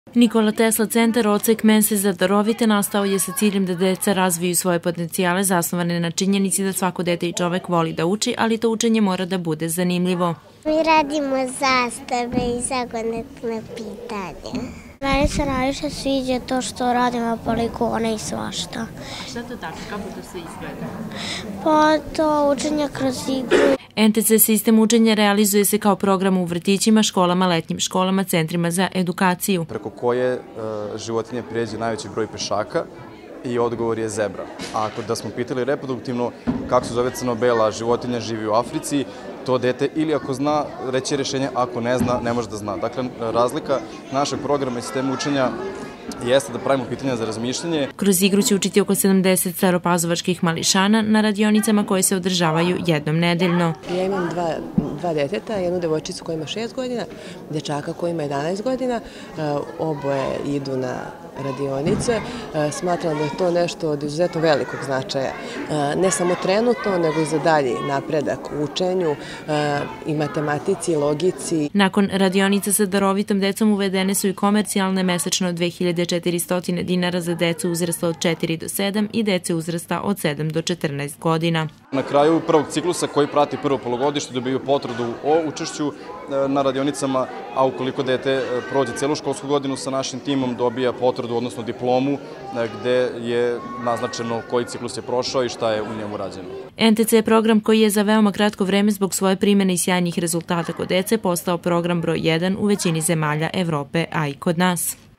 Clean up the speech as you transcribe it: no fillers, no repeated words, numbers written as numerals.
Nikola Tesla centar Odsek Mense za darovite nastao je sa ciljem da deca razviju svoje potencijale zasnovane na činjenici da svako dete i čovek voli da uči, ali to učenje mora da bude zanimljivo. Mi radimo zastave i zagonetne pitanja. Meni se najviše sviđa to što radimo poligone i svašta. A šta to tako? Kako to sve izgleda? Pa to učenje kroz igru. NTC sistem učenja realizuje se kao program u vrtićima, školama, letnjim školama, centrima za edukaciju. Preko koje životinje prijeđe najveći broj pešaka i odgovor je zebra. A ako da smo pitali reproduktivno kako se zove crno-bela životinja živi u Africi, to dete ili ako zna reći rješenje, ako ne zna, ne može da zna. Dakle, razlika našeg programa i sistema učenja jeste da pravimo pitanja za razmišljanje. Kroz igru će učiti oko 70 staropazovačkih mališana na radionicama koje se održavaju jednom nedeljno. Ja imam dva deteta, jednu devojčicu koja ima 6 godina, dečaka koji ima 11 godina. Oboje idu na radionice. Smatram da je to nešto od izuzetno velikog značaja. Ne samo trenutno, nego i za dalji napredak u učenju i matematici, i logici. Nakon radionica sa darovitom decom uvedene su i komercijalne mesečno 2400 dinara za decu uzrasta od 4 do 7 i dece uzrasta od 7 do 14 godina. Na kraju prvog ciklusa koji prati prvo polugodište dobiju potvrdu o učešću na radionicama, a ukoliko dete prođe celu školsku godinu sa našim timom dobija potvrdu, odnosno diplomu, gde je naznačeno koji ciklus je prošao i šta je u njemu rađeno. NTC je program koji je za veoma kratko vreme zbog svoje primjene i sjajnih rezultata kod dece postao program broj 1 u većini zemalja Evrope, a i kod nas.